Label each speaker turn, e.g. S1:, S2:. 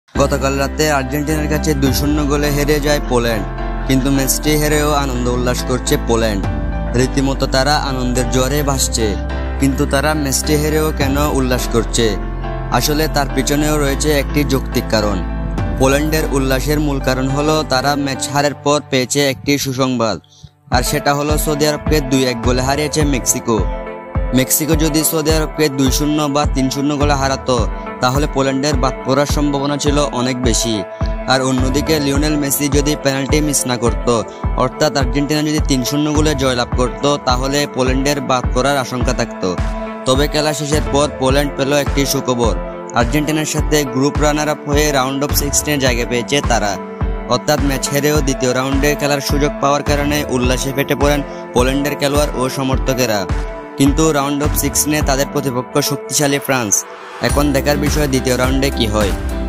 S1: গতকাল রাতে আর্জেন্টিনার কাছে 2-0 গোলে হেরে যায় পোল্যান্ড। কিন্তু ম্যাচটি হেরেও আনন্দ উল্লাস করছে পোল্যান্ড। রীতিমতো তারা আনন্দের জোয়ারে ভাসছে। কিন্তু তারা ম্যাচটি হেরেও কেন উল্লাস করছে? আসলে তার পিছনেও রয়েছে একটি যৌক্তিক কারণ। পোল্যান্ডের উল্লাসের মূল কারণ হলো তারা ম্যাচ হারের পর পেয়েছে একটি সুসংবাদ, আর সেটা হলো সৌদি আরবকে 2-1 গোলে হারিয়েছে মেক্সিকো। মেক্সিকো যদি সৌদি আরবকে 2-0 বা 3-0 গোলে হারাতো তাহলে পোল্যান্ডের বাদ পড়ার সম্ভাবনা ছিল অনেক বেশি। আর অন্যদিকে লিওনেল মেসি যদি পেনাল্টি মিস না করত, অর্থাৎ আর্জেন্টিনা যদি 3-0 গোলে জয়লাভ করত, তাহলে পোল্যান্ডের বাদ পড়ার আশঙ্কা থাকত। তবে খেলা শেষের পর পোল্যান্ড পেল একটি সুখবর। আর্জেন্টিনার সাথে গ্রুপ রানার আপ হয়ে রাউন্ড অফ 16 জায়গা পেয়েছে তারা। অর্থাৎ ম্যাচ হেরেও দ্বিতীয় রাউন্ডে খেলার সুযোগ পাওয়ার কারণে উল্লাসে ফেটে পড়েন পোল্যান্ডের খেলোয়াড় ও সমর্থকেরা। কিন্তু রাউন্ড অফ 16 তাদের প্রতিপক্ষ শক্তিশালী ফ্রান্স। এখন দেখার বিষয় দ্বিতীয় রাউন্ডে কি হয়।